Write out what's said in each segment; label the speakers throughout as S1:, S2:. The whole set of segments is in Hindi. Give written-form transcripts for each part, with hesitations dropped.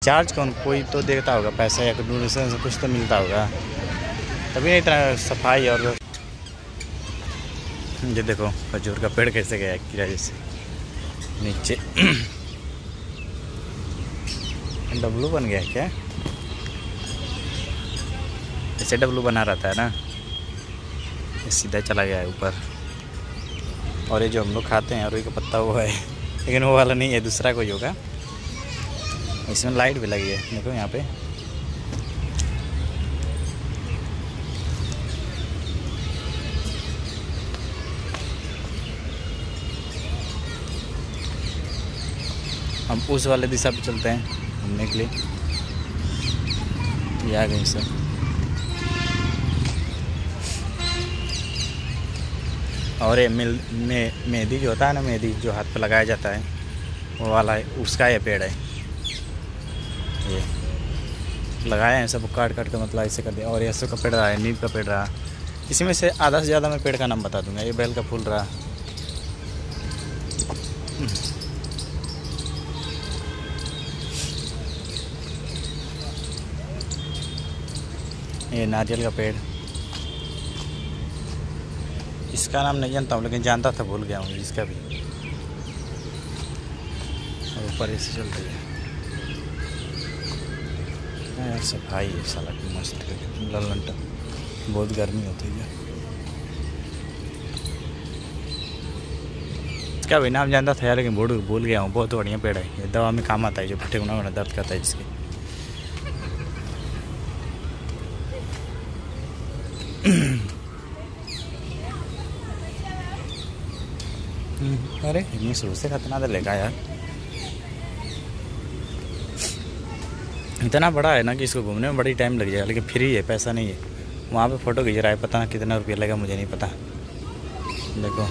S1: चार्ज कौन कोई तो देता होगा पैसा या डोनेशन से कुछ तो मिलता होगा, तभी नहीं इतना सफाई। और ये देखो खजूर का पेड़ कैसे गया कीड़ा जैसे नीचे। डब्लू बन गया है क्या? ऐसे डब्लू बना रहता है ना, ये सीधा चला गया है ऊपर। और ये जो हम लोग खाते हैं अरुई का पत्ता वो है, लेकिन वो वाला नहीं है, दूसरा कोई होगा। इसमें लाइट भी लगी है, देखो यहाँ पे। हम उस वाले दिशा पे चलते हैं घूमने के लिए। ये आ गए सब। और ये मेहंदी जो होता है ना, मेहंदी जो हाथ पे लगाया जाता है वो वाला है, उसका ये पेड़ है। ये लगाए हैं सब काट काट के, मतलब ऐसे कर दिया। और ये सब का पेड़ रहा है, नीम का पेड़ रहा। इसमें से आधा से ज़्यादा मैं पेड़ का नाम बता दूंगा। ये बेल का फूल रहा, ये नारियल का पेड़। इसका नाम नहीं जानता हूँ, लेकिन जानता था, भूल गया हूँ इसका भी। और ऊपर ऐसे चल रही है यार, सफाई है साला की मस्त करके। ललंटा बहुत गर्मी होती है। इसका भी नाम जानता था यार, लेकिन भूल गया हूँ। बहुत बढ़िया पेड़ है, ये दवा में काम आता है, जो पिट्ठे गुना दर्द करता है जिसके। अरे इतनी शुरू से खतना तो लेगा यार, इतना बड़ा है ना कि इसको घूमने में बड़ी टाइम लग जाएगा, लेकिन फ्री है, पैसा नहीं है। वहाँ पे फ़ोटो खींच रहा है, पता ना कितना रुपया लगेगा, मुझे नहीं पता। देखो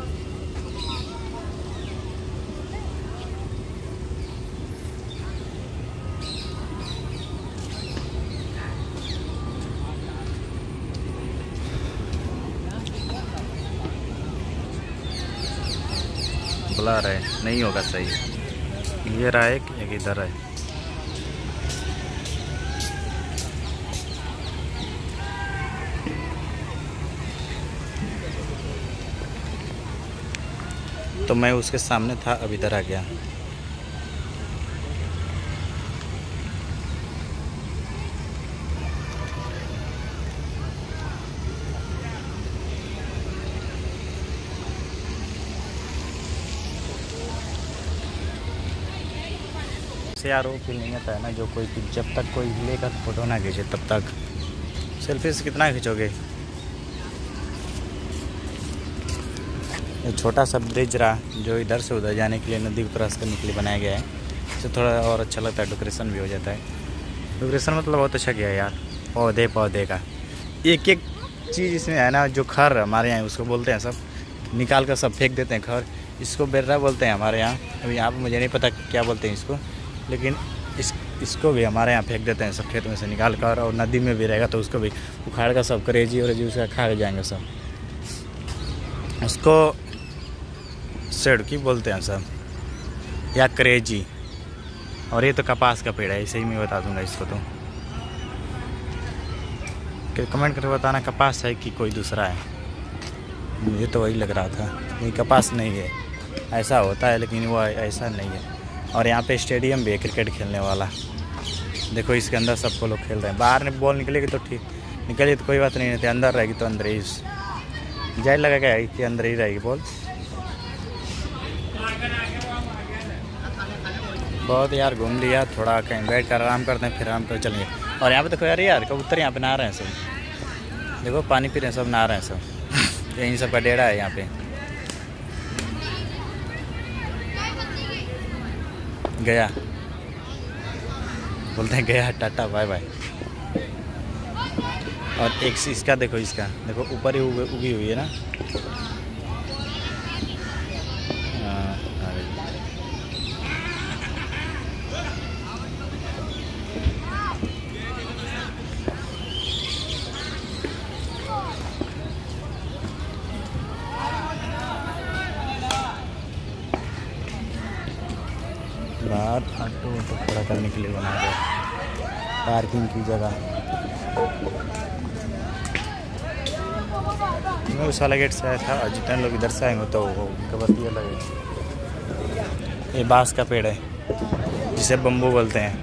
S1: बुला रहे, नहीं होगा सही। ये रहा एक इधर है। तो मैं उसके सामने था, अब इधर आ गया। यार वो फील नहीं आता है ना, जो कोई जब तक कोई लेकर फोटो ना खींचे तब तक। सेल्फी से कितना खींचोगे। ये छोटा सा ब्रिज रहा जो इधर से उधर जाने के लिए, नदी को क्रॉस करने के लिए बनाया गया है। इससे थोड़ा और अच्छा लगता है, डेकोरेशन भी हो जाता है। डेकोरेशन मतलब बहुत अच्छा किया है यार। पौधे का एक एक चीज़ इसमें है ना। जो खर हमारे यहाँ उसको बोलते हैं, सब निकाल कर सब फेंक देते हैं खर। इसको बेर्रा बोलते हैं हमारे यहाँ। अभी यहाँ पर मुझे नहीं पता क्या बोलते हैं इसको, लेकिन इसको भी हमारे यहाँ फेंक देते हैं सब खेत में से निकाल कर। और नदी में भी रहेगा तो उसको भी उखाड़ कर सब करेजी और उसका खा के जाएंगे सब। उसको सेड़की बोलते हैं सब, या करेजी। और ये तो कपास का पेड़ है, ऐसे ही मैं बता दूंगा इसको। तो कमेंट करके बताना कपास है कि कोई दूसरा है। मुझे तो वही लग रहा था, ये कपास नहीं है। ऐसा होता है लेकिन वो ऐसा नहीं है। और यहाँ पे स्टेडियम भी है क्रिकेट खेलने वाला। देखो इसके अंदर सबको लोग खेल रहे हैं। बाहर में बॉल निकलेगी तो ठीक, निकलेगी तो कोई बात नहीं है। अंदर रहेगी तो अंदर ही जाए लगा क्या है कि अंदर ही रहेगी बॉल। बहुत यार घूम लिया, थोड़ा कहीं बैठ कर आराम करते हैं, फिर आराम कर चलेंगे। और यहाँ पे देखो यार कबूतर यहाँ पे नहा रहे हैं सब। देखो पानी पी रहे हैं सब, नहा रहे हैं सब। यही सब का डेरा है यहाँ पे। गया बोलते हैं, गया टाटा बाय बाय। और एक इसका देखो, इसका देखो ऊपर ही उगी हुई है ना। बाहर ऑटो खड़ा करने होने के लिए बनाया गया, पार्किंग की जगह। मैं उस वाला गेट से आया था और जितने लोग इधर से आएंगे तो उनका बात ये अलग है। ये बांस का पेड़ है जिसे बम्बू बोलते हैं।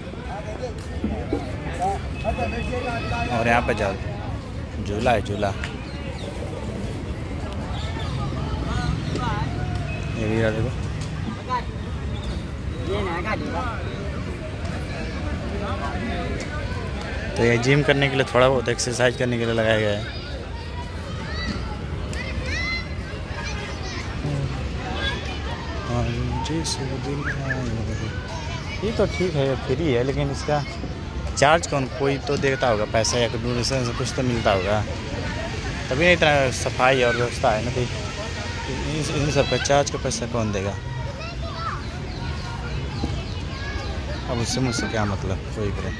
S1: और यहाँ पे जाओ, झूला है, झूला। ये भी रहा देखो। तो ये जिम करने के लिए, थोड़ा बहुत एक्सरसाइज करने के लिए लगाया गया है। ये तो ठीक है, फ्री है, लेकिन इसका चार्ज कोई तो देता होगा पैसा, या डोनेशन से कुछ तो मिलता होगा, तभी नहीं इतना सफाई और व्यवस्था है ना। तो इन सब का चार्ज का पैसा कौन देगा? अब उससे मुझसे क्या मतलब, कोई करे।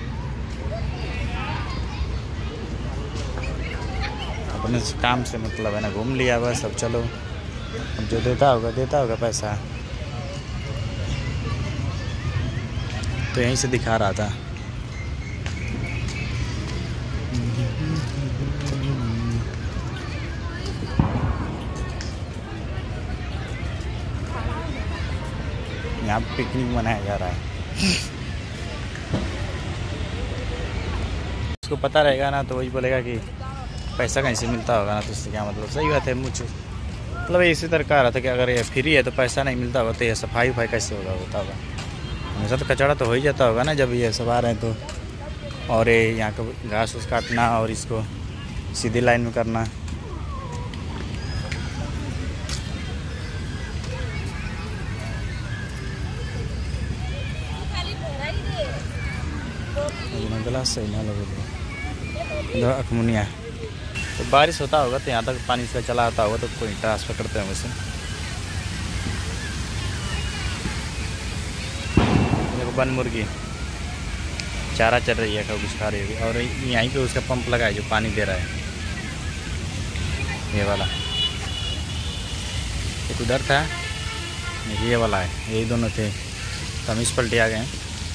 S1: अपने काम से मतलब है ना, घूम लिया बस, अब चलो। अब जो देता होगा पैसा। तो यहीं से दिखा रहा था। यहाँ पिकनिक मनाया जा रहा है। उसको पता रहेगा ना, तो वही बोलेगा कि पैसा कहीं से मिलता होगा ना, तो इससे क्या मतलब। सही बात है। मुझे मतलब इसी तरह कह रहा था कि अगर ये फ्री है तो पैसा नहीं मिलता होगा, तो ये सफाई कैसे होता होगा। हमेशा तो कचरा तो हो ही जाता होगा ना जब ये सब आ रहे हैं तो। और ये यहाँ का घास उस काटना और इसको सीधी लाइन में करना। गलास सही ना लगे अखमुनिया। तो बारिश होता होगा तो यहाँ तक पानी से चला आता होगा, तो कोई ट्रांसफर करते हैं वैसे। देखो बन मुर्गी चारा चल रही है, कुछ खा रही है। और यहीं पे उसका पंप लगा है जो पानी दे रहा है, ये वाला। एक उधर था, ये वाला है, यही दोनों थे, तो हम इस पलटे आ गए।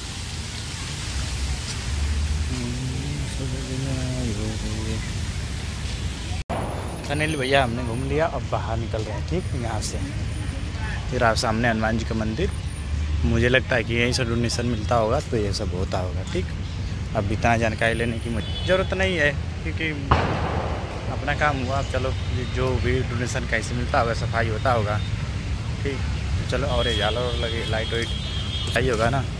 S1: अनिल भैया हमने घूम लिया, अब बाहर निकल रहे हैं। ठीक, यहाँ से फिर आप सामने हनुमान जी का मंदिर। मुझे लगता है कि यहीं से डोनेशन मिलता होगा, तो ये सब होता होगा। ठीक, अब इतना जानकारी लेने की मुझे ज़रूरत नहीं है, क्योंकि अपना काम हुआ। अब चलो, जो भी डोनेशन कैसे मिलता होगा, सफाई होता होगा। ठीक, चलो। और ये झालर लगे, लाइट वाइट सही होगा ना।